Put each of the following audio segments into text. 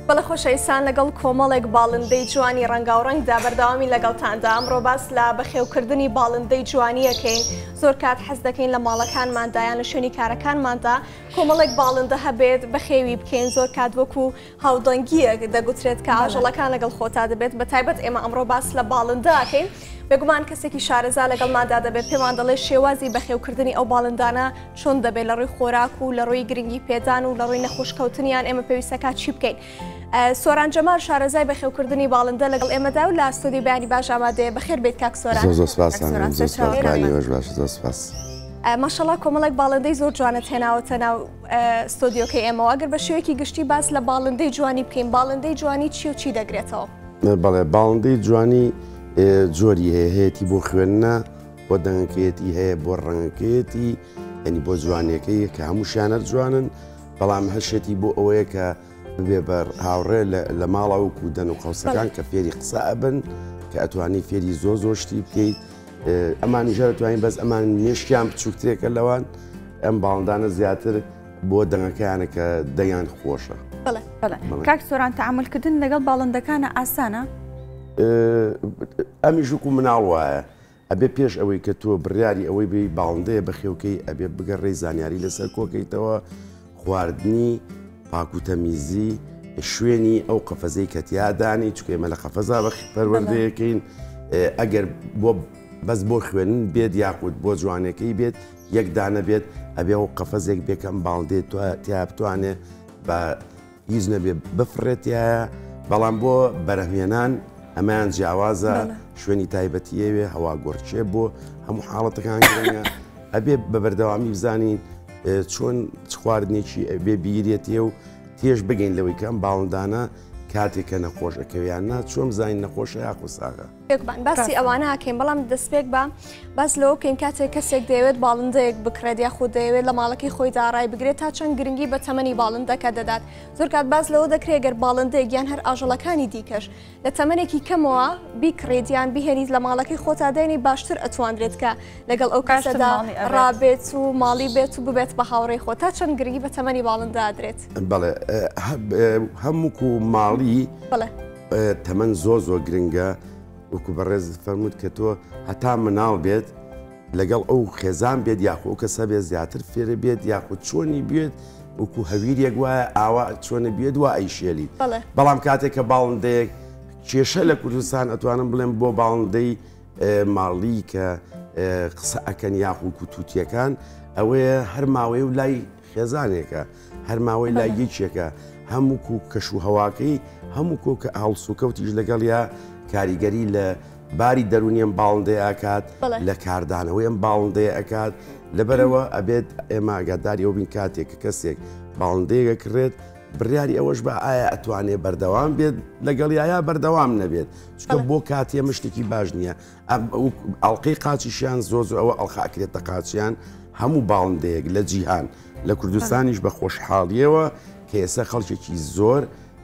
بەڵێ خۆشەویستان لەگەڵ کۆمەڵێک باڵندەی جوانی ڕەنگاوڕەنگدا بەردەوامی لەگەڵتاندا ئەمڕۆ باس لە بەخێوکردنی باڵندەی جوانیەکەین زۆر کات حەز دەکەین لە ماڵەکانماندا یان لە شوێنی کارەکانماندا کۆمەڵێک باڵندە هەبێت بەخێوی بکەین زۆر کات وەکو هاودەنگیەک دەگوترێت کە ئاژەڵەکان لەگەڵ خۆتا دەبێت بە تایبەت ئێمە ئەمڕۆ باس لە باڵندە ئەکەین بێگومان کەسێکی شارەزا لەگەڵماندا دەبێت پێمان دەڵێ شێوازی بەخێوکردنی ئەو باڵندانە چۆن دەبێت لە ڕووی خۆراک و لە ڕووی گرنگی پێدان و لە ڕووی نەخۆشکەوتنیان ئێمە پێویستەکە چی بکەین. سۆران جەمال شارەزای بەخێوکردنی باڵندە لەگەڵ ئێمەدا و لە ئەستۆدیۆی بەیانی باش ئامادەیە بەخێر بێت کاک سۆران. ماشەڵڵا کۆمەڵێک باڵندەی زۆر جوانت هێناوەتە ناو ئستۆدیۆکەی ئێمەوە ئەگەر بە شێوەیەکی گشتی باس لە باڵندەی جوانی بکەین باڵندەی جوانی چی و چی دەگرێتەوە؟ بەڵێ باڵندەی جوانی جۆری هەیە هەیەی بۆ خوێندنە بۆ دەنگەکەیەتی هەیە بۆ ڕەنگەکەیەتی ینی بۆ جوانیەکەی کە هەمووشیانە جوانن بەڵام هەشێتی بۆ ئەوەیە کە بێ بەر هاوڕێ لە ماڵە وکو دەن و قەوسەکان کە فێری قسە ئەبن کە ئەتوانی فێری زۆر شتی بکەیت ئەمانی ژە دەتوانین بەس ئەمان مێشکیان بچووکترێکە لەوان ئەم باڵندانە زیاتر بۆ دەنگەکەیانە کە دەیان خۆشە. کاک سۆران تەعاملکردن لەگەڵ باڵندەکانە ئاسانە؟ ئەمیش وکو مناڵ وایە ئەبێ پێش ئەوەی کە تۆ بڕیاری ئەوەی بێ باڵندەیە بەخێوکەی ئەبێ بگەڕێی زانیاری لەسەر کۆکەیتەوە خواردنی پاکوتەمیزی شوێنی ئەو قەفەزەی کە تیادانی چکە ئێمە لە قەفەزا پەروەردەیەکەین ئەگەر بۆ بەس بۆ خوێنن بێت یاخود بۆ جوانەکەی بێت یەک دانە بێت ئەبێ ئەو قەفەزێک بێکەم باڵندێت تیا بتوانێت بە هیچ نەبێ بفرێتایە بەڵام بۆ بەرەهێنان ئەمایان جیاوازە شوێنی تایبەتیەوێ هەوا گۆرچێ بۆ هەموو حاڵەتەکان گرنگە ئەبێ بە بەردەوامی بزانین چۆن خواردنێکی بێ بیرێتیە و تێش بگەین لەوەی کەم باڵندانە کاتێککە نەخۆشەکەویاننا چۆن بزانین نەخۆشە یاخو ساغە. باسی ئەوانە ئاکەین بەڵام دەستپێک بە باس لەوە بکەین کاتێک کەسێک دەیەوێت باڵندەیەک بکرێت یاخود دەیەوێت لە ماڵەکەی خۆی داڕای بگرێت تا چەند گرنگی بە تەمەنی باڵندەکە دەدات. زۆر کات باس لەوە دەکرێت گەر باڵندەیەک یان هەر ئاژەڵەکانی دیکەش لە تەمەنێکی کەمەوە بیکڕێت یان بهێنیت لە ماڵەکەی خۆتا دێنی باشتر ئەتوانرێت کە لەگەڵ ئەو کەسەدا ڕابێت و ماڵی بێت و ببێت بە هاوڕێی خۆ تا چەند گرنگی بە تەمەنی باڵندە ئادرێت. بەڵێ هەموو ماڵی تەمەەن زۆر گرنگە وەکو بەڕێز فەرمووت کە تۆ هەتا مناڵ بێت لەگەڵ ئەو خێزان بێت یاخۆ کەسە بێت زیاتر فێرە بێت یاخود چۆنی بێت وەکو هەویرێک وایە ئاوا چۆنە بێت وا ئەیشێلی بەڵام کاتێک کە باڵندەیەک کێشە لە کوردستان ئەتوانم بڵێم بۆ باڵندەی ماڵی کە قسە ئەکەن یاخود کوتوتیەکان ئەوەیە هەر ماوەی و لای خێزانێکە هەر ماوەی لای یەکێکە هەموو کەش و هەواکەی هەموو کۆکە هەڵسوکەوتیش لەگەڵ یا کاریگەری لە باری دەرونیان باڵندەیە ئاکات لە کاردانەوەی ئەم باڵندەیە ئەکات لەبەرەوە ئەبێت ئێمە ئاگاداری ئەو بین کاتێک کە کەسێک باڵندەیەکە کڕێت بڕیاری ئەوەش بە ئایا ئەتوانێت بەردەوام بێت لەگەڵ یا بەردەوام نەبێت چکە بۆ کاتیە مشتێکی باش نییە ئەڵلقەی قاچیشیان زۆر ئەوە ئەڵخاکرێتە قاچیان هەموو باڵندەیەک لە جیهان لە کوردستانیش بە خۆشحاڵیەوە کە ئێستا خەڵکێکی زۆر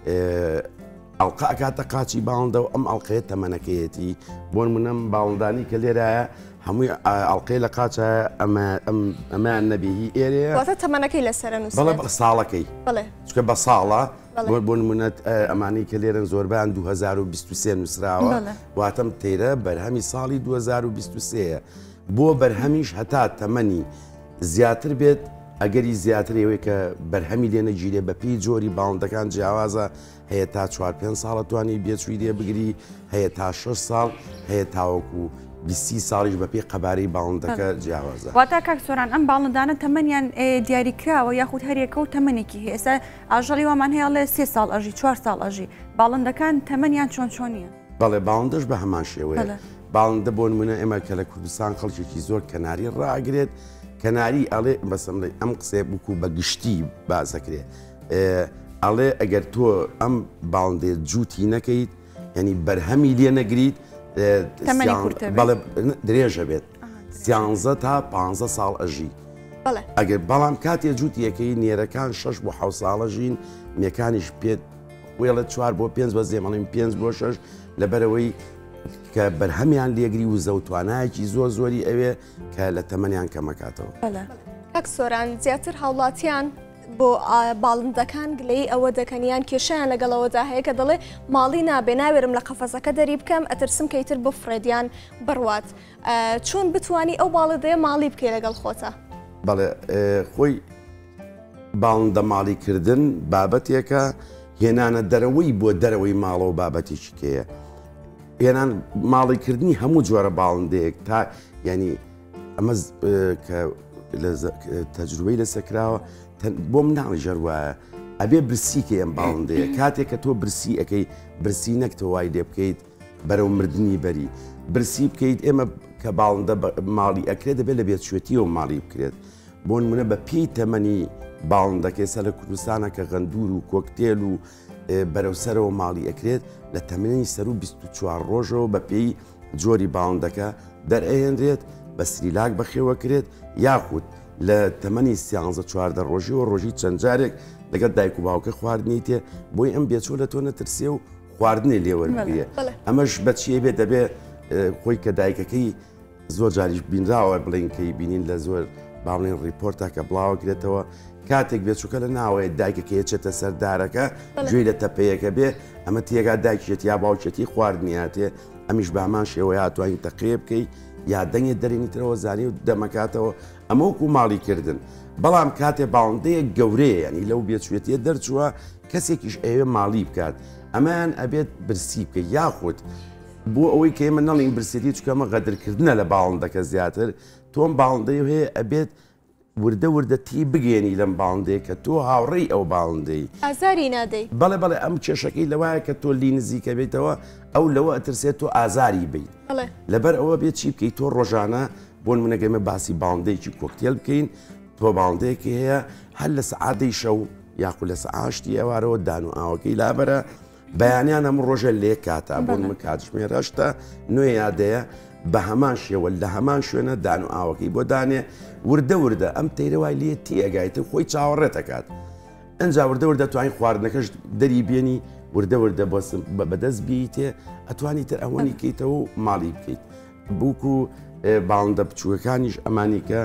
ئەڵقا ئەکاتە قاچی باڵندە و ئەم ئەڵلقەیە تەمەنەکەیەتی بۆ منەم باڵندانی کە لێرایە هەمووی ئەڵلقەی لە قاچە ئەمان نەبیهی ئێرەیە تەمەنەکەی لەسەر بەڵێ ساڵەکەی چکە بە ساڵە بۆ نمونەت ئەمانەی کە لێرن زۆربیان 2023 نووسراوە واتەم تێرە بەرهەمی ساڵی 2023 بۆ بەرهەمیش هەتا تەمەنی زیاتر بێت ئەگەری زیاترەوەی کە بەرهەمی لێنە گیرێ بە پێی جۆری باڵندەکان جیاوازە هەیە تا 4-5 ساڵە توانی بێچوی لێ بگری هەیە تا 6 ساڵ هەیە تاوەکو 20 ساڵیش بە پێی قەبارەی باڵندەکە جیاوازە. واتە کاک سۆران ئەم باڵندانە تەمەنیان دیاریکراوە یاخود هەرێکە و تەمەنێکی هەیە ئێستا ئاژەڵی وامان هەیە لێ 3 ساڵ ئەژی 4 ساڵ ئەژی باڵندەکان تەمەنیان چۆنیە؟ بەڵێ باڵندەش بە هەمان شێوەیە باڵندە بۆ نمونە ئێمە کە لە کوردستان خەڵکێکی زۆر کەناری ڕاگرێت کەناری ئەڵێ بەسم ئەم قسێ بکو بە گشتی بازەکرێ ئەڵێ ئەگەر تۆ ئەم باڵندێ جووتی نەکەیت ینی بەرهەمی لێ نەگریت درێژە بێت 13 تا 15 ساڵ ئەژی ئەگەر بەڵام کاتێ جووتیەکەی نێرەکان 6 بۆ 7 ساڵە ژین میەکانیش پێت وێڵە 4 بۆ 5 بە زێمەڵیم 5 بۆ 6 لەبەرەوەی کە بەرهەمیان لێگری و زەوتوانایەکی زۆری ئەوێ کە لە تەمەنیان کەمەکاتەوە. کاک سۆران زیاتر هاوڵاتیان بۆ باڵندەکان گلەی ئەوە دەکەنیان کێشیان لەگەڵەوەدا هەیە کە دەڵێ ماڵی نابێ ناوێرم لە قەفەسەکە دەری بکەم ئەترسم کەیتر بفرێدیان بڕوات چۆن بتانی ئەو باڵندەیە ماڵی بکەی لەگەڵ خۆتە؟ بەڵێ خۆی باڵندە ماڵیکردن بابەتێکە هێنانە دەرەوەی بۆ دەرەوەی ماڵەوە بابەتێکی کەیە هێنان ماڵیکردنی هەموو جۆرە باڵندەیەک تا ینی ئەمە کە تەجروبەی لەسەکراوە بۆ مناڵی ژەروایە ئەبێ برسیکە ئەم باڵندەیە کاتێک کە تۆ برسی ئەەکەی برسی نەکتەوە وای لێ بکەیت بەرەو مردنی بەری برسی بکەیت ئێمە کە باڵندە ماڵی ئەکرێت دەبێت لە بێت شوێتیەوە ماڵی بکرێت بۆ نمونە بە پێی تەمەنی باڵندەکەی سەر لە کوردستانە کە غەندور و کۆکتێل و بەرەوسەرەوە ماڵی ئەکرێت لە تەمەنی سەر و 24 ڕۆژەوە بە پێی جۆری باڵندەکە دەرئێنرێت بە سریلاک بەخێوەکرێت یاخود لە تەمەنی 13 ڕۆژیەوە ڕۆژی چەند جارێک لەگەڵ دایک و باوکە خواردنی تێ بۆی ئەم بێچۆ لە تۆ نەترسێ و خواردنی لێوەرگێ ئەمەش بەچیە بێت دەبێت خۆی کە دایکەکەی زۆر جاریش بینراوە بڵێنکەی بینین لە زۆر باڵێن ڕیپۆرتا کە بڵاوەگرێتەوە کاتێک بێچووکە لە ناوەیە دایکەکە چێتە سەردارەکە گوێی لە تەپەیەکە بێ ئەمە تێگا دایکێت یا باوچەتی خواردنیاتێ ئەمیش بامان شێوە هاتوانین تەقێ بکەیت یا دەنگێ دەرێنی ترەوە زانی و دەمەکاتەوە ئەمە وەکو ماڵیکردن بەڵام کاتێ باڵندەیە گەورەیە ینی لەو بێچوێتیە دەرچووە کەسێکیش ئەوێ ماڵی بکات ئەمان ئەبێت برسی بکە یاخود بۆ ئەوەی کە ئێمە نەڵین برسێتی چکەمە غەدرکردنە لە باڵندەکە زیاتر تۆم باڵندەی هەیە ئەبێت وردە وردە تی بگەێنی لەم باڵندەیە کە تۆ هاوڕێی ئەو باڵندەی ئازاری نادەی بەڵێ بەڵێ ئەم کێشەکەی لەوایە کە تۆ لی نزیکە بیتەوە ئەو لەوە ئەترسێت تۆ ئازاری بیت لەبەر ئەوە بێت چی بکەیت تۆ ڕۆژانە بۆ منەگەمە باسی باڵندەیەکی کۆکتێل بکەین تۆ باڵندەیەکی هەیە هەر لە سەعادەی شەو یاخود لە سەعاشتی ئێوارەوە دان و ئاوەکەی لابەرە بەیانیان ئەم ڕۆژە لێ کاتە بۆ من کاتژمێرەشتە نوێ یادەیە بە هەمان شێوە لە هەمان شوێنە دان و ئاوەکەی بۆ دانێ وردە وردە ئەم تەیرەوای لێ تێگایتە خۆی چاوەڕێتەکات ئەنج وردە وردە توانین خواردنەکەش دەری بێنی وردە وردە بەدەست بیتێ ئەتوانی تر ئەوەنی کەیتەوە و ماڵی بکەیت بووکو باڵندە بچووەکانیش ئەمانی کە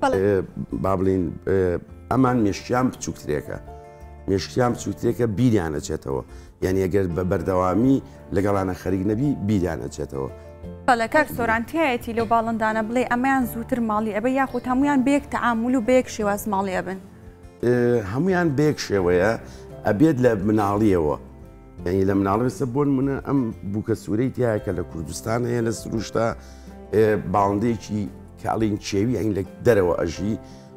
با بڵین ئەمان مێشتیان بچووکترێکە مێشتیان بچووکترێکە بیریانەچێتەوە یعنی ئەگەر بە بەردەوامی لەگەڵانە خەریک نەبی بیریانەچێتەوە بەڵێ کاک سۆرانتیایەتی لەو باڵندانە بڵێ ئەمەیان زووتر ماڵی ئەبێ یاخود هەمویان بەیەک تەعامل و بەیەک شێواز ماڵی ئەبن هەمویان بەیەک شێوەیە ئەبێت لە مناڵیەوە یعنی لە مناڵی سە بۆن منە ئەم بووکە سوورەی تایە کە لە کوردستان هەیە لە سروشتا باڵندەیەکی کاڵین چێوی ئەین لە دەرەوە ئەژی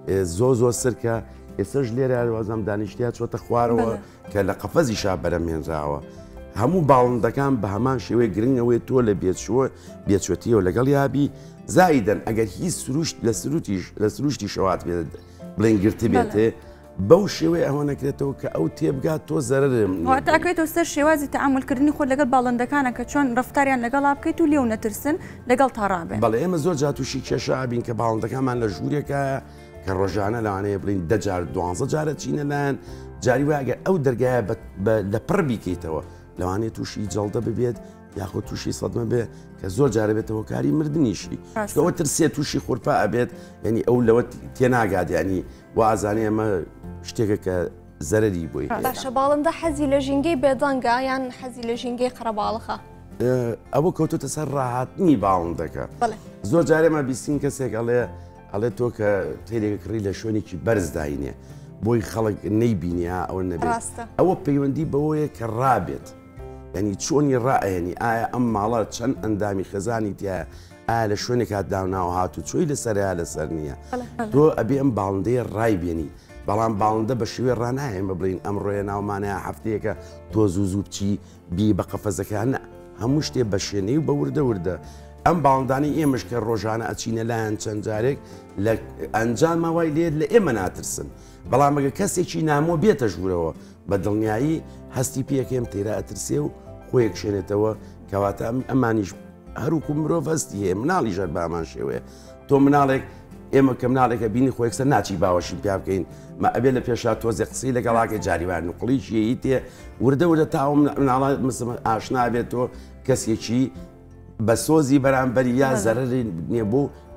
زۆ سرکە ئێسش لێرە وازام دانیشتیا چۆتە خوارەوە کە لە قەفەزی شا بەرەمێنراوە هەموو باڵندەکان بە هەمان شێوەیە گرنگەوەی تۆ لە بێچوەتیەوە لەگەڵ یابی زایدەن ئەگەر هیچ سروشت لە سروشتی شەوات بێت بڵێن گرتی بێتێ بەو شێوەیە ئەوە نەکرێتەوە کە ئەو تێبگات تۆ زەرم تاکەیتەوە سەر شێوازی تەعاملکردنی خۆ لەگەڵ باڵندەکانە کە چۆن ڕفتاریان لەگەڵا بکەیت و لێو نەترسن لەگەڵ تاڕابێ بەڵێ ئێمە زۆر جاتوشی کێشە بین کە باڵندەکانمان لە ژوورێکە کە ڕۆژانە لەوانەیە بڵین 10 جار 12 جارە چینە لایەن جاری وایگە ئەو دەرگایە لە پڕ بیکەیتەوە لەوانێت تووشی جەڵدە ببێت یاخۆ تووشی سەدمە بێ کە زۆر جارە بێتەوە کاری مردنیشی ئەوە ترسێت تووشی خوورپا ئەبێت ینی ئەو لەوە تێناگات ینی وازانێ ئەمە شتێکە کە زەرری بووی باشە باڵندە حەزی لە ژینگەی بێدەنگە یان حەزی لە ژینگەی قەرەباڵخە ئەوە کەوتوتە سەر ڕاهاتنی باڵندەکە زۆر جارێمە بیستین کەسێک ئەڵێ تۆ کە تێرێک کڕی لە شوێنێکی بەرزداینێ بۆی خەڵک نەیبینیا ئەوە نەبێت ئەوە پەیوەندی بەوەیە کە ڕابێت ینی چۆنی ڕائێنی ئایا ئەم ماڵە چەند ئەندامی خێزانی تایە ئایا لە شوێنێک هاتداوناوە هاتو چۆی لەسەریا لەسەر نییە تۆ ئەبێ ئەم باڵندەیە ڕای بێنی بەڵام باڵندە بە شێوێ ڕناهێمە بڵین ئەم ڕۆیە ناومانەیە هەفتەیەکە تۆ زوو بچی بی بە قەفەزەکان هەموو شتێ بە شوێنەی و بە وردە وردە ئەم باڵندانی ئێمەش کە ڕۆژانە ئەچینە لایەن چەند جارێک لە ئەنجام ماوای لێت لە ئێمە ناترسن بەڵام ئەگە کەسێکی نامۆ بێتە ژوورەوە بە دڵنیایی هەستی پێکێم تێرە ئەترسێ و خۆیەک شوێنێتەوە کەواتە ئەمانیش هەروکو مرۆڤ هەستی هەیە مناڵی ژەر بامان شێوەیە تۆ مناڵێک ئێمە کە مناڵێکە بینی خۆیەکسەر ناچی باوەشی پیا بکەین مە ئەبێ لە پێشا تۆزێ قسەی لەگەڵاکە جاریوان نوقڵیشیی تێ وردە وردە تاوە مناڵات ئاشنا بێت تۆ کەسێکی بە سۆزی بەرامبەری یا زەرری نییە بۆ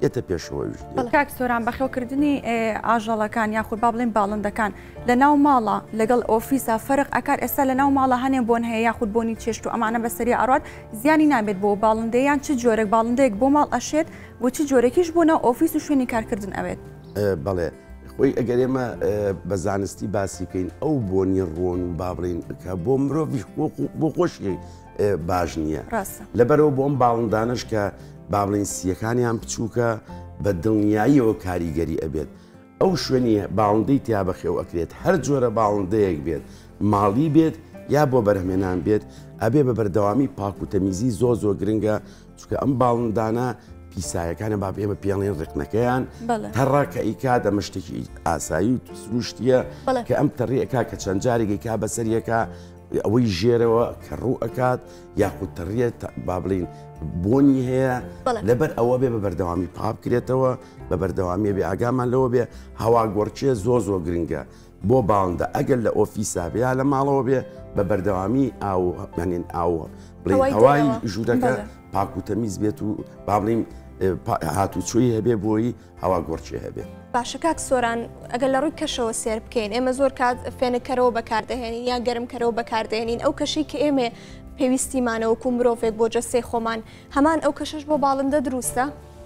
یەتە پێشەوەیش. کاک سۆران بەخێوکردنی ئاژەڵەکان یاخود با بڵێن باڵندەکان لە ناو ماڵە لەگەڵ ئۆفیسا فەرق ئەکات ئێستا لە ناو ماڵە هەنێ بۆن هەیە یاخود بۆنی چێشت و ئەمانە بەسەری ئاڕات زیانی نابێت بۆ باڵندەیان چ جۆرەك باڵندەیەک بۆ ماڵ ئەشێت بۆ چ جۆرەکیش بۆ ناو ئۆفیس و شوێنی کارکردن ئەوێت. بەڵێ خۆی ئەگەر ئێمە بە زانستی باسی بکەین ئەو بۆنی ڕۆن و با بڵێن کە بۆ مرۆڤ بۆ خۆشی باش نییە لەبەرەوە بۆ ئەم باڵندانش کە با بڵێن سیەکانیان بچووکە بە دڵنیاییەوە کاریگەری ئەبێت ئەو شوێنی باڵندەی تیا بەخێو ئەکرێت هەر جۆرە باڵندەیەک بێت ماڵی بێت یا بۆ بەرهمێنان بێت ئەبێ بە بەردەوامی پاک و تەمیزی زۆر گرنگە چونکە ئەم باڵندانە پیسایەکانە با ئێمە پێڵێن ڕێکنەکەیان تەڕە کە ئیکات ئەمە شتێکی ئاسایی و سروشتیە کە ئەم تەڕیەکە کە چەند جارێکی کا بەسەریەکە ئەوەی ژێرەوە کە ڕوو ئەکات یاخود تەڕیە با بڵین بۆنی هەیە لەبەر ئەوە بێ بە بەردەوامی پاپ کرێتەوە بە بەردەوامی بێ ئاگامان لەوە بێ هەوا گۆرچێ زۆر گرنگە بۆ باڵندە ئەگەر لە ئۆفیسا بێ لە ماڵەوە بێ بە بەردەوامی ئاوێنین ئاو بڵین هەوای ژوورەکە پاک و تەمیز بێت و با بڵین هاتوچۆی هەبێ بۆی هەوا گۆرچێ هەبێ. باشە کاک سۆران ئەگەر لە ڕووی کەشەوە سێر بکەین ئێمە زۆر کات فێنەکەرەوە بەکاردەهێنین یان گەرمکەرەوە بەکاردێنین ئەو کەشی کە ئێمە پێویستیمانەوەکو مرۆڤێک بۆ جەستەی خۆمان هەمان ئەو کەشش بۆ باڵندە دروستە؟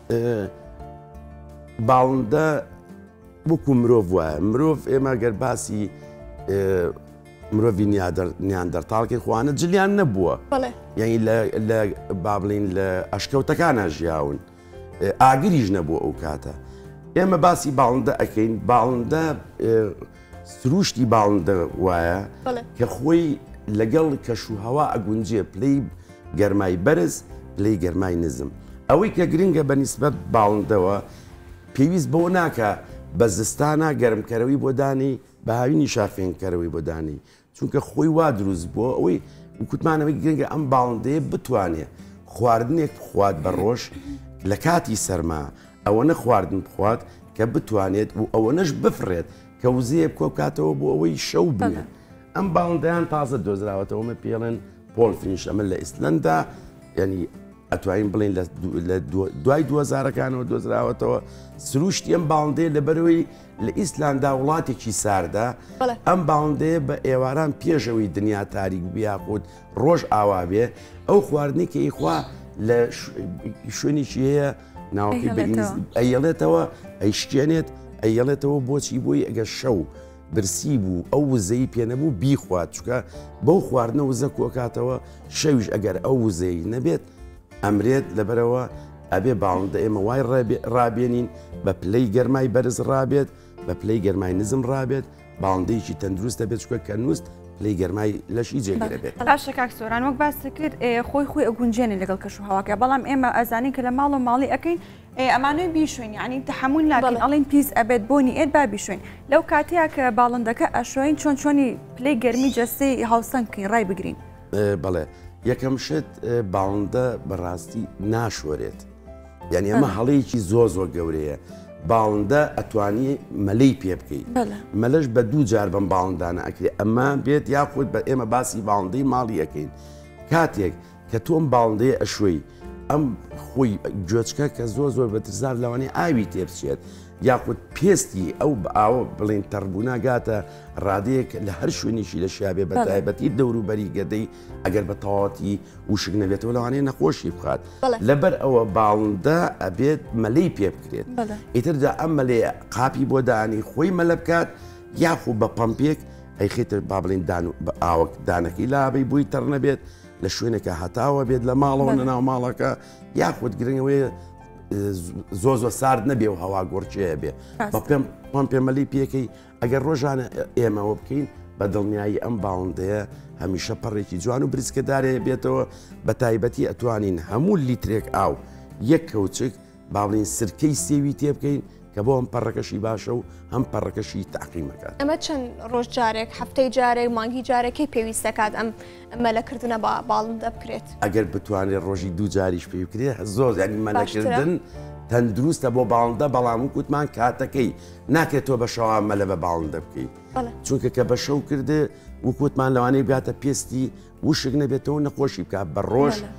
باڵندە وەکو مرۆڤ وایە مرۆڤ ئێمە گەر باسی مرۆڤی نیاندەرتاڵکی خوانە جلیان نەبووە یعنی لە با بڵین لە ئەشکەوتەکانە ژیاون ئاگریش نەبووە ئەو کاتە ئێمە باسی باڵندە ئەەکەین باڵندە سروشتی باڵندە وایە کە خۆی لەگەڵ کەشوهەوا ئەگونجێ پلەی گەرمای بەرز پلەی گەرمای نزم ئەوەی کە گرنگە بە نیسبەت باڵندەوە پێویست بەوە ناکە بە زستانە گەرمکەرەوەی بۆ دانی بە هاوینی شافێنکەرەوەی بۆ دانی چونکە خۆی وا دروست بووە ئەوەی کوتمانەوەی گرنگە ئەم باڵندەیە بتوانێت خواردنێک بخوات بە ڕۆژ لە کاتی سەرما ئەوە نە خواردن بخوات کە بتوانێت و ئەوە نەش بفرێت کە وزەیە بکۆ بکاتەوە بۆ ئەوەی شەو بنێ ئەم باڵندەیان تازە دۆزراوەتەوەمە پێڵێن پۆل فینش ئەمە لە ئیسلەندا ینی ئەتوانین بڵین لە دوای 2000ەکانەوە دۆزراوەتەوە سروشتی ئەم باڵندەیە لەبەرەوەی لە ئیسلاندا وڵاتێکی ساردا ئەم باڵندەیە بە ئێواران پێشەوەی دنیا تاریک بیاخود ڕۆژ ئاوابێ ئەو خواردنی کە ئیخوا لە شوێنێکی هەیە ناوەکەی ئەیەڵێتەوە ئەیشکێنێت ئەیەڵێتەوە بۆچی بۆی ئەگەر شەو برسی بوو ئەو وزەی پێنەبوو بیخوات چکە بەو خواردنە وزە کۆکاتەوە شەویش ئەگەر ئەو وزەی نەبێت ئەمرێت لەبەرەوە ئەبێ باڵندە ئێمە وای ڕابێنین بە پلەی گەرمای بەرز ڕابێت بە پلەی گەرمای نزم ڕابێت باڵندەیەکی تەندروستە بێت چکە کە نووست پلەی گەرمای لەشی جێگرە بێت. باشە کاک سۆران وەک باسی کرد خۆی ئەگونجێنێ لەگەڵ کەشوهەواکە بەڵام ئێمە ئەزانین کە لە ماڵ و ماڵی ئەەکەین ئەمانەی بیشوێن یعنی تەحمل ناکەین ئەڵین پیس ئەبێت بۆنی ئێت با بیشوێن لەو کاتەیە کە باڵندەکە ئەشۆین چۆنی پلەی گەرمی جەستەی هاوسەنگکەین ڕای بگرین. بەڵێ یەکەم شت باڵندە بەڕاستی ناشۆرێت یعنی ئەمە هەڵەیەکی زۆر گەورەیە باڵندە ئەتوانی مەلەی پێ بکەیت مەلەش بە دوو جار بەم باڵندانە ئەکرێت ئەمە بێت یاخود بە ئێمە باسی باڵندەی ماڵی ئەەکەین کاتێک کە تۆم باڵندەیە ئەشوەی ئەم خۆی گوێچکە کە زۆر بەترزار لەوانەیە ئاوی تێبچێت یاخود پێستی ئەو ئاوە بڵێن تەڕبووناگاتە ڕادەیەک لە هەر شوێنیشی لە شیابێ بە تایبەتی دەوروبەری گەدەی ئەگەر بە تەواتی وشک نەبێتەوە لەوانەیە نەخۆشی بخات لەبەر ئەوە باڵندە ئەبێت مەلەی پێ بکرێت ئیتردا ئەم مەلێ قاپی بۆ دانی خۆی مەلە بکات یاخود بە پەمپێک ئەیخێتە با بڵێن ئاوە دانەکەی لابەی بووی تەڕ نەبێت لە شوێنێکە هەتاوە بێت لە ماڵەوە نەناو ماڵەکە یاخود گرنگەوەی زۆر سارد نەبێ و هەوا گۆرچەیە بێ بە پێم پێمەلی پێکەی ئەگەر ڕۆژانە ئێمەوە بکەین بە دڵنیایی ئەم باڵندەیە هەمیشە پەڕێکی جوان و بریسکەدارەیە بێتەوە بە تایبەتی ئەتوانین هەموو لیترێک ئاو یەک کەوچک باڵین سرکەی سێوی تێ بکەین کە بۆ ئەم پەڕەکەشی باشە و هەم پەڕەکەشی تاقیمەکات. ئەمە چەند ڕۆژ جارێک هەفتەی جارێک مانگی جارێکی پێویستەکات ئەم مەلەکردنە بە باڵندە بکرێت ئەگەر بتوانێت ڕۆژی دوو جاریش پێ بکرێت زۆر ینی مەلەکردن تەندروستە بۆ باڵندە بەڵام و کوتمان کاتەکەی ناکرێت تۆ بە شەوا مەلە بە باڵندە بکەیت چونکە کە بە شەو کردێ وکوتمان لەوانەیە بگاتە پێستی وشک نەبێتەوە نەخۆشی بکات بە ڕۆژ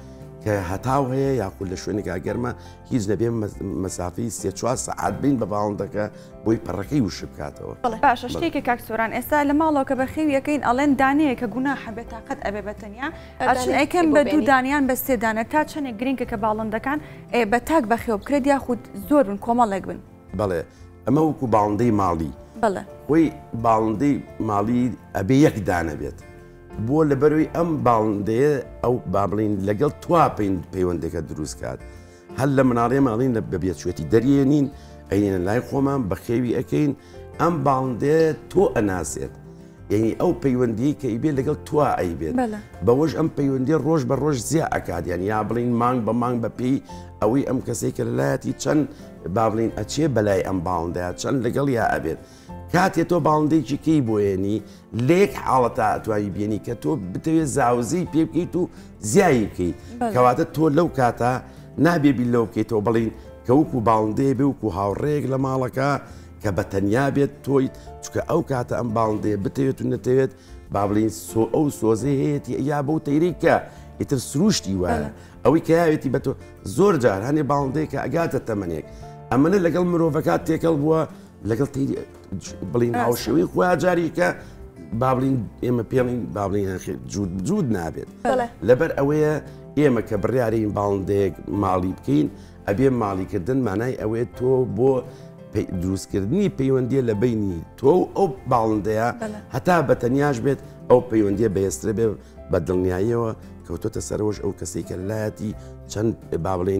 کە هەتاو هەیە یاخود لە شوێنێکا گەرمە هیچ نەبێ مەسافەی 3-4 سەعات بین بە باڵندەکە بۆی پەڕەکەی وش بکاتەوە. باشە شتێکی کاکسۆران ئێستا لە ماڵەوە کە بە خێویەکەین ئەڵێن دانەیە کە گوناحە بێت تاقەت ئەبێ بەتەنیا ئاچن ئەیکەم بە 2 دانیان بە 3 دانە تا چەندێک گرنگە کە باڵندەکان بە تاک بەخێو بکرێت یاخود زۆر بن کۆمەڵێک بن. بەڵێ ئەمە وەکو باڵندەی ماڵی بەڵێ خۆی باڵندەی ماڵی ئەبێ یەک دانە بێت بۆ لەبەروی ئەم باڵندەیە ئەو با بڵین لەگەڵ توا پەیوەندێکە دروست کات هەر لە مناڵێ ماڵین لە بەبێچێتی دەریێنین ئەینە لای خۆمان بە خێوی ئەەکەین ئەم باڵندەیە تۆ ئەناسێت یعنی ئەو پەیوەندی کە ئیبێت لەگەڵ توا ئەیبێت بەوەش ئەم پەیوەندی ڕۆژ بە ڕۆژ زیاد ئەکات یان یا بڵین مانگ بە مانگ بە پێی ئەوەی ئەم کەسێک کە لەلایەتی چەند با بڵین ئەچێ بەلای ئەم باڵندەیە چەند لەگەڵ یا ئەبێت کاتێ تۆ باڵندەیەکی کەی بۆێنی لێک حاڵەتە ئەتوانی بێنی کە تۆ بتەوێت زاوزەی پێ بکەیت و زیایی بکەیت کەواتە تۆ لەو کاتە نابێبی لەو بکەیتەوە بڵین کە وەکو باڵندەیە بێ وکو هاوڕێک لە ماڵەکە کە بە تەنیا بێت تۆیت چکە ئەو کاتە ئەم باڵندەیە بتەوێت و نەتەوێت با بڵین ئەو سۆزەی هەیەی یا بەو تەیریکە ئیتر سروشتی وایە ئەوەی کە یاوێتی بە تۆ زۆر جار هەنێ باڵندەیە کە ئەگاتە تەمەنێک ئەمەنە لەگەڵ مرۆڤەکات تێکەڵ بووە لەگەڵ بڵین هاوشێوەی خوا جاریکە بابلین ئێمە پێڵین بابلین جوود نابێت لەبەر ئەوەیە ئێمە کە بڕیارین باڵندەیەک ماڵی بکەین ئەبێ ماڵیکردن مانای ئەوەیە تۆ بۆ دروستکردنی پەیوەندیە لە بینی تۆ ئەو باڵندەیە هەتا بە تەنیاش بێت ئەو پەیوەندیە بەهێسترە بێ بە دڵنیاییەوە کەوتۆتە سەرەوەش ئەو کەسێک کە لایەتی چەند با بڵین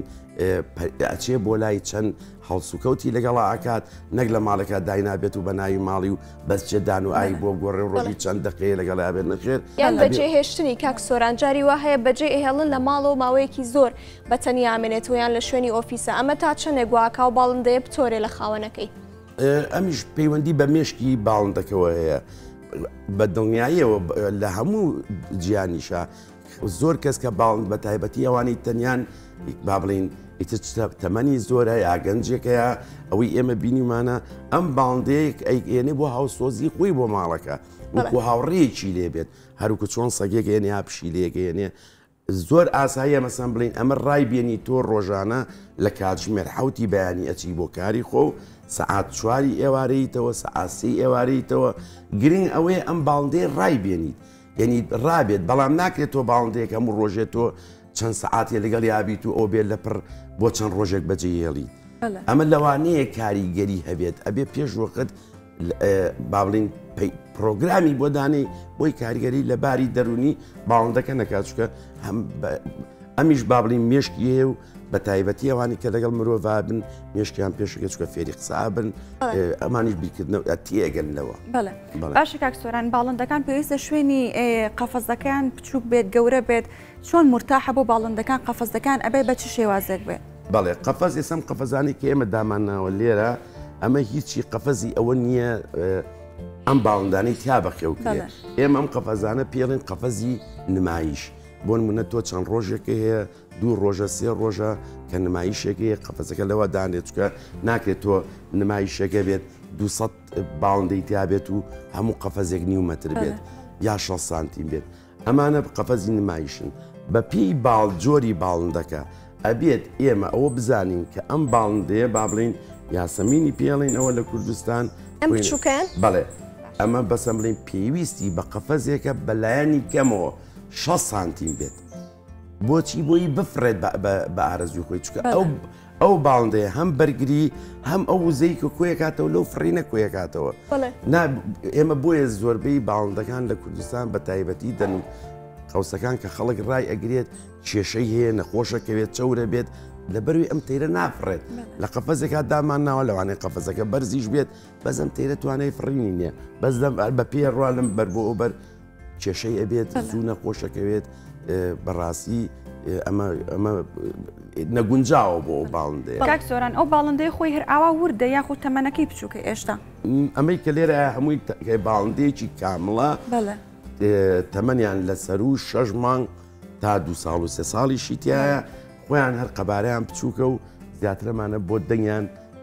ئەچێ بۆ لای چەند هەڵسوکەوتی لەگەڵا ئاکات نەک لە ماڵەکە داینابێت و بە ناوی ماڵی و بەسچێدان و ئای بۆ گۆڕێ ڕۆژی چەند دقەیە لەگەڵ بێت نەخێر یان بەجێ هێشتنی کاکسۆران جاری وا هەیە بەجێ ئێهێڵن لە ماڵەوە ماوەیەکی زۆر بە تەنیا ئامێنێت ویان لە شوێنی ئۆفیسە ئەمە تا چەندێک گواکە و باڵندەیە بتۆرێ لە خاوەنەکەی ئەمیش پەیوەندی بە مێشکی باڵندەکەەوە هەیە بە دڵنیاییەوە لە هەموو جیانیشە زۆر کەس کە باڵند بە تایبەتی ئەوانی تەنیان با بڵین تەمەنی زۆرە یاگەنجێکەیە ئەوەی ئێمە بینیمانە ئەم باڵندەیەک ئەیێنێ بۆ هاوسۆزی خۆی بۆ ماڵەکە وەکو هاوڕێیەکی لێبێت هەروکە چۆن سەگێک هێنێ یا پشیلەیەکێنێ زۆر ئاساییە مەسەن بڵین ئەمە ڕای بێنی تۆ ڕۆژانە لە کاتژمێر حوتی بەیانی ئەچی بۆ کاری خۆ سەعات 4 ئێوارەیتەوە سەعات 3 ئێوارەیتەوە گرنگ ئەوەیە ئەم باڵندەی ڕای بێنیت یعنی ڕابێت بەڵام ناکرێت تۆ باڵندەیەک هەموو ڕۆژێت تۆ چەند سەعاتێ لەگەڵ یابیت و ئەو بێت لە پڕ بۆ چەند ڕۆژێک بەجێهێڵی ئەمە لەوانەیە کاریگەری هەبێت ئەبێ پێش وەقت با بڵین پرۆگرامی بۆ دانەی بۆی کاریگەری لە باری دەرونی باڵندەکە نەکات چکە ئەمیش با بڵین مێشکی هەیە و بە تایبەتی ئەوانی کە لەگەڵ مرۆڤ بن مێشکیان پێشەکە چکە فێری قسابن ئەمانیش بیرکردنەوە تێگەنەوە. باشە کاکسۆران باڵندەکان پێویستە شوێنی قەفەزەکان بچووک بێت گەورە بێت چۆن مرتاحە بۆ باڵندەکان قەفەزەکان ئەبێ بە چ شێوازێک بێت؟ بەڵێ قەفەز ئێسم قەفەزانی کە ئێمە دامانناوە لێرە ئەمە هیچی قەفەزی ئەوە نییە ئەم باڵندانەی تیا بەخێوکرێت ئێمە ئەم قەفەزانە پێڵێن قەفەزی نمایش بۆ نمونە تۆ چەند ڕۆژێکە هەیە 2 ڕۆژە 3 ڕۆژە کە نمایشێکی قەفەزەکە لەوە دانێت چکە ناکرێت تۆ نمایشەکە بێت 200 باڵندەی تیابێت و هەموو قەفەزێک 9 مەتر بێت یا 6 سانتیم بێت ئەمانە قەفەزی نمایشن بە پێی جۆری باڵندەکە ئەبێت ئێمە ئەوە بزانین کە ئەم باڵندەیە با بڵین یاسەمینی پێڵین ئەوە لە کوردستان ئەم بچووکەن بەڵێ ئەمە بەسەم بڵین پێویستی بە قەفەزێکە بەلایەنی کەمەوە 6 سانتیم بێت بۆچی بۆی بفرێت بە ئارەزوی خۆی چکە ئەو باڵندەیە هەم بەرگری هەم ئەو وزەی کە کۆیەکاتەوە لەو فڕینە کۆیەکاتەوە ئێمە بۆیە زۆربەی باڵندەکان لە کوردستان بە تایبەتی دەن قەوسەکان کە خەڵک ڕای ئەگرێت کێشەی هەیە نەخۆشەکەوێت چەورە بێت لەبەروی ئەم تەیرە نافڕێت لە قەفەزێکا دامان ناوە لەوانەیە قەفەزەکە بەرزیش بێت بەس ئەم تەیرە توانای فڕینی نییە بەس بە پێ ڕوا لەم بەر بۆ ئەوبەر کێشەی ئەبێت زوو نەخۆشەکەوێت بەڕاستی ئەمە نەگونجاوە بۆ ئەو باڵندەیە. کاکسۆران ئەو باڵندەی خۆی هەر ئاوا وردە یاخود تەمەنەکەی بچووکە ئێشتا ئەمەی کە لێرە هەمووی باڵندەیەکی کامڵە تەمەنیان لەسەر و 6 مانگ تا 2 ساڵ و 3 ساڵیشی تایە خۆیان هەر قەبارەیان بچووکە و زیاترەمانە بۆ دەنگیان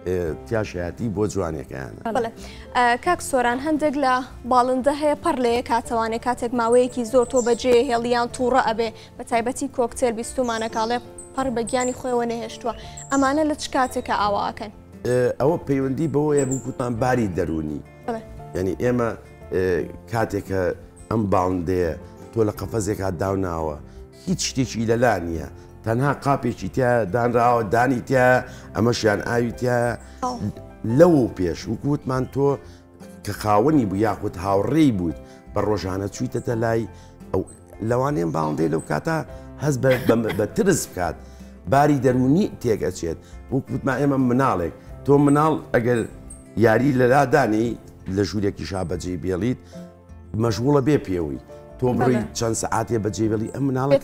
تیاشایەتی بۆ جوانەکەیانە. کاک سۆران هەندێک لە باڵندە هەیە پەر لەیە کاتەوانێت کاتێک ماوەیەکی زۆر تۆ بەجێ هێڵیان تووڕە ئەبێ بە تایبەتی کۆکتێل بیستمانەکاڵێ پەر بەگیانی خۆیەوە نەهێشتووە ئەمانە لە چ کاتێکە ئاواکەن؟ ئەوە پەیوەندی بەوەیە بووکوتان باری دەرونی ینی ئێمە کاتێکە ئەم باڵندەیە تۆ لە قەفەزێکا داوناوە هیچ شتێکی لەلا نییە تەنها قاپێکی تیا دانراوە دانی تیا ئەمەشیان ئاوی تیا لەو پێش وکووتمان تۆ کە خاوەنی بوو یاخود هاوڕێی بوویت بە ڕۆژانە چویتەتە لای ئەو لەوانێن باڵندەی لەو کاتە هەست بە ترس بکات باری دەرونی تێگەچێت وکووتمان ئێمە مناڵێک تۆ مناڵ ئەگەر یاری لەلادانی لە ژوورێکی شابەجێ بێڵیت مەشغوڵە بێ پێوەی تۆ بڕی چەند سەعاتێ بەجێبێڵی ئەم مناڵە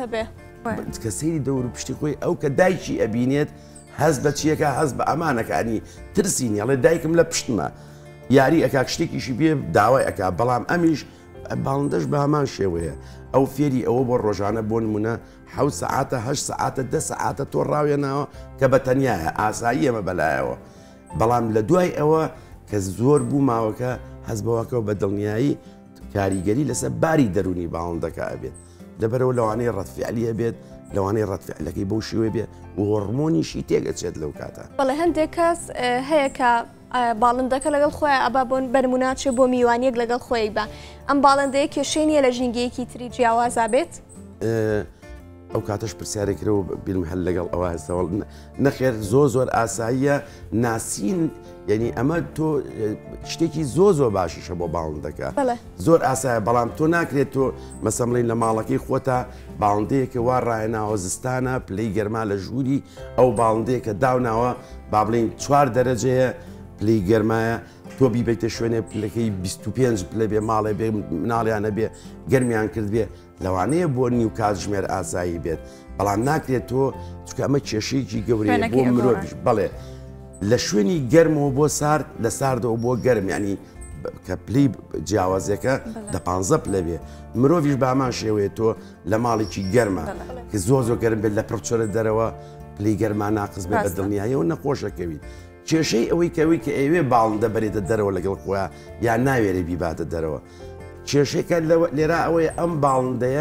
کە سەیری دەور و پشتی خۆی ئەو کە دایکی ئەبینێت هەست بە چیەکە هەست بە ئەمانەکانی ترسین یاڵێ دایکم لە پشتمە یاری ئەکا شتێکیشی بێ داوای ئەکا بەڵام ئەمیش باڵندەش بە هەمان شێوەیە ئەو فێری ئەوە بۆ ڕۆژانە بۆ نمونە 7 سەعاتە 8 سەعاتە 10 سەعاتە تۆ ڕاوێنەوە کە بە تەنیایە ئاسایی ئەمە بەلایەوە بەڵام لە دوای ئەوە کە زۆر بوو ماوەکە هەست بەوەکەەوە بە دڵنیایی کاریگەری لەسەر باری دەرونی باڵندەکە ئەبێت لەبەرەوە لەوانەیە ڕەتفعلیە بێت لەوانەیە ڕەتفعلەکەی بەو شێوەیە بێت و هۆرمۆنیشی تێگەچێت لەو کاتە بەڵێ هەندێک کەس هەیە کە باڵندەکە لەگەڵ خۆی ئەبا بۆن بەرموناچێ بۆ میوانیەک لەگەڵ خۆی بە ئەم باڵندەیە کێشەی نیە لە ژینگەیەکی تری جیاوازا بێت ئەو کاتەش پرسیارێکرەوە بیلم هەل لەگەڵ ئەوە هەستەوە نەخێر زۆر ئاساییە ناسین یعنی ئەمە تۆ شتێکی زۆر باشیشە بۆ باڵندەکە زۆر ئاسایە بەڵام تۆ ناکرێت تۆ مەسەمڵین لە ماڵەکەی خۆتە باڵندەیەکە وا ڕایەناوە زستانە پلەی گەرما لە ژووری ئەو باڵندەیەکە داوناوە با بڵین 4 دەرەجەیە پلەی گەرمایە تۆ بیبیتە شوێنێ پلەکەی 25 پلە بێ ماڵێ بێ مناڵیانە بێ گەرمیان کرد بێ لەوانەیە بۆ نیو کات ژمێر ئاسایی بێت بەڵام ناکرێت تۆ چکە ئەمە کێشەیەکی گەورەیە بۆ مرۆڤیش بەڵێ لە شوێنی گەرمەوە بۆ سارد لە ساردەوە بۆ گەرم ینی کە پلی جیاوازەکە دە 15 پلە بێ مرۆڤیش بامان شێوەیە تۆ لە ماڵێکی گەرمە کە زۆر گەرم بێت لە پڕچۆرە دەرەوە پلی گەرما ناقز بێت بە دڵنیاییەوە نەخۆشەکەویت کێشەی ئەوەی کەوەی کە ئەوێ باڵندە بەرێتە دەرەوە لەگەڵ خۆیان یان ناوێرە بیباتە دەرەوە کێشەکە لێرا ئەوەیە ئەم باڵندەیە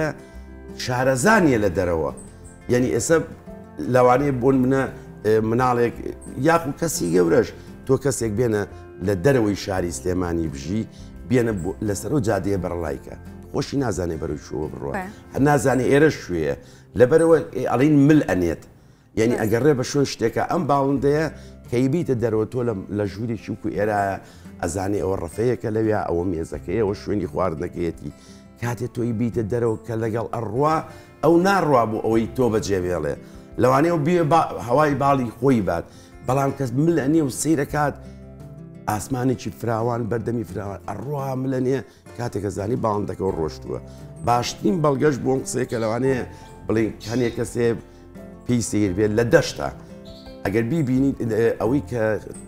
شارەزانیە لە دەرەوە یعنی ئێستا لەوانەیە بۆن منە مناڵێک یاخو کەسی گەورەش تۆ کەسێک بێنە لە دەرەوەی شاری سلێمانی بژی بێنە لەسەر و جادەیە بەرەڵایکە خۆشی نازانێ بەرەوەی شووە بڕوە نازانێ ئێرە شوێیە لەبەرەوە ئەڵین مل ئەنێت یعنی ئەگەڕێ بە شوێن شتێکە ئەم باڵندەیە کەیبیتە دەرەوە تۆ لە ژوورێکی وکو ئێرایە ئەزانێ ئەوە ڕفەیەکە لەوێ ئەوە مێزەکەی ئەوە شوێنی خواردنەکەیەتی کاتێک تۆی بیتە دەرەوە کە لەگەڵ ئەڕوا ئەو ناڕوا بوو ئەوەی تۆ بەجێبێڵێ لەوانەیە بێ هەوای باڵی خۆی بات بەڵام کەس ملە نیە و سیرەکات ئاسمانێکی فراوان بەردەمی فراوان ئەڕوا ملە نیە کاتێکە زانی باڵندەکەەوە ڕۆشتووە باشترین بەڵگەشت بۆم قسەیەکە لەوانەیە بڵێ هەنێک کەسێ پێی سیر بێت لە دەشتا ئەگەر بیبینیت ئەوەی کە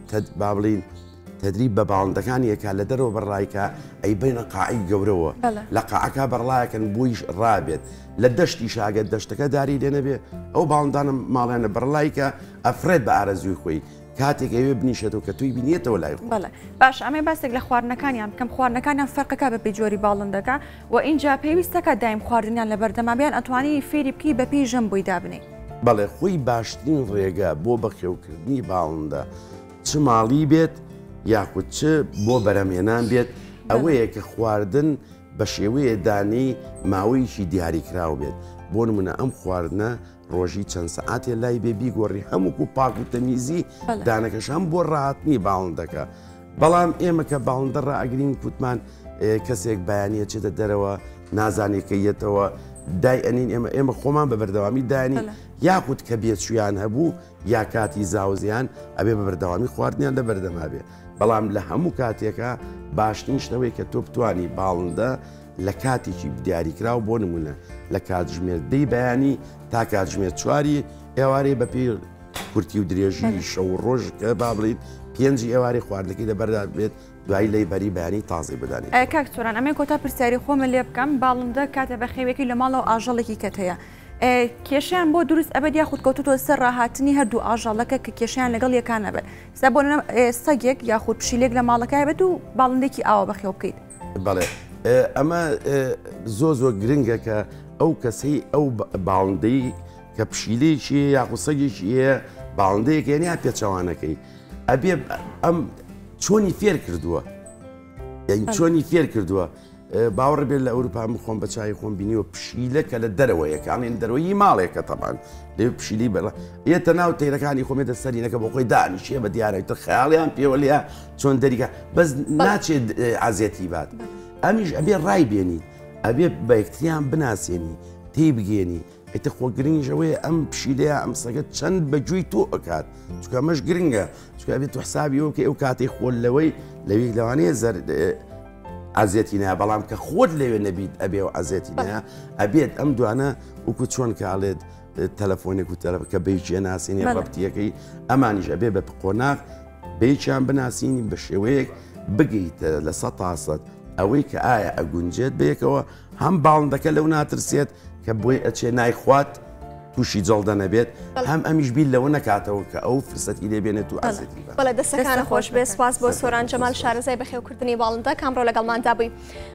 با بڵین تدریب بە باڵندەکانیەکە لە دەرەوە بەڕایکە ئەی بینە قاعی گەورەوە لە قاعەکە بەڕڵایەکەن بوویش ڕابێت لە دەشتی شاگەت دەشتەکە داری لێنەبێ ئەو باڵندانە ماڵیانە بەڕڵایکە ئەفرێت بە ئارەزوی خۆی کاتێک ئەوێ بنیشێتەوە کە توی بینێتەوە لای باش ئەمێ باسێک لە خواردنەکانیان بکەم خواردنەکانیان فەرقەکە بە پێی جۆری باڵندەکە و اینجا پێویستەکە دایم خواردنیان لە بەردەمابیان ئەتوانی فێری بکەی بە پێی ژەم بووی دابنێ بەڵێ خۆی باشترین ڕێگە بۆ بەخێوکردنی باڵندە چ ماڵی بێت یاخود چ بۆ بەرەمێنان بێت ئەوەیە کە خواردن بە شێوەیە دانەی ماوەیەکی دیاریکرااو بێت بۆ نمونە ئەم خواردنە ڕۆژی چەند سەعاتێ لای بێ بیگۆڕی هەموو پاک و تەمیزی دانەکەش هەم بۆ ڕاهاتنی باڵندەکە بەڵام ئێمە کە باڵندە ڕائگرین کووتمان کەسێک بەیانە چێتە دەرەوە نازانێکەیەتەوە دای ئەنین ئێمە خۆمان بە بەردەوامی دانی یاخود کە بێت شویان هەبوو یا کاتی زاوزیان ئەبێ بە بەردەوامی خواردنیان لە بەردەما بێ بەڵام لە هەموو کاتێکە باشترین شتەوەی کە تۆ بتوانی باڵندە لە کاتێکی دیاریکرااو بۆ نمونە لە کاتژمێر دەی بەیانی تا کاتژمێر چواری ئێوارەی بە پێ کورتی و درێژی شەو ڕۆژ کە با بڵیت پێنج ئێوارەی خواردنەکەی لەبەردا بێت دوای لی بەری بەیانی تازی بدانێت کاک سۆران ئەمە کۆتا پرسیاری خۆمە لێ بکەم باڵندە کاتە بە خێوێکی لە ماڵەوە ئاژەڵێکی کەت هەیە کێشیان بۆ دروست ئەبێت یاخود کەوتوتۆ سەر ڕاهاتنی هەردوو ئاژەڵەکە کە کێشیان لەگەڵ یەکان نەبێت سا بۆ سەگێک یاخود پشیلێک لە ماڵەکە بێت و باڵندێکی ئاوە بەخێو بکەیت. بەڵێ ئەمە زۆر گرنگە کە ئەو کەسەی ئەو باڵندەی کە پشیلەیەکی یاخود سەگێکی هەیە باڵندەیەک یانیا پێچەوانەکەی ئەبێ ئەم چۆنی فێر کردووە یعنی چۆنی فێر کردووە باوەڕ بێت لە ئەوروپا خۆم بە چای خۆم بینیوە پشیلە کە لە دەرەوەیەکانێن دەرەوەی ماڵێکە تەبان لێ پشیلی بەڵە ئێتە ناو تێرەکانی خۆمێتە سەرینەکە بۆ خۆی دانیشیە بە دیارێتتر خەیاڵیان پێوەلیا چۆن دەریکە بەس ناچێت ئازێتی بات ئەمیش ئەبێ ڕای بێنی ئەبێ بە یەکتریان بناسیێنی تێی بگێنی ئێتە خۆ گرنگژەوەی ئەم پشیلەیە ئەم سەگەت چەند بەگوێی تۆ ئەکات چکە مەش گرنگە چکە بێت تو حسابی ئەو کە ئەو کاتی خۆلەوەی لەوێک لەوانەیە زەر ئازێتی نایە بەڵام کە خۆت لەوێ نەبیت ئەبێ و ئازێتی نایە ئەبێت ئەم دوانە وەکو چۆن کاڵێت تەلەفۆنێک و تەلەفکە بەیجێ ناسیینی ڕەبتیەکەی ئەمانیش ئەبێ بە قۆناغ بەیچیان بناسیینی بە شێوەیەک بگەیتە لە 100% ئەوەی کە ئایا ئەگونجێت بەیەکەوە هەم باڵندەکە لەو ناترسێت کە بۆی ئەچێ نایخوات تووشی جەڵدە نەبێت هەم ئەمیش بیل لەوە نەکاتەوە کە ئەو فرسەتی لێبێنێت و ئازێتی بەڵێ دەستەکانە خۆش بێ سپاس بۆ سۆران جەمال شارەزای بەخێوکردنی باڵندە کامڕۆ لەگەڵماندا بووی.